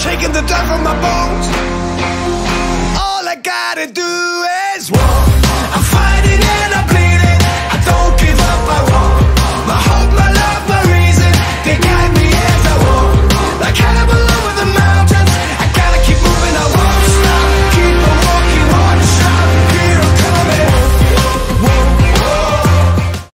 shaking the dirt from my bones. All I gotta do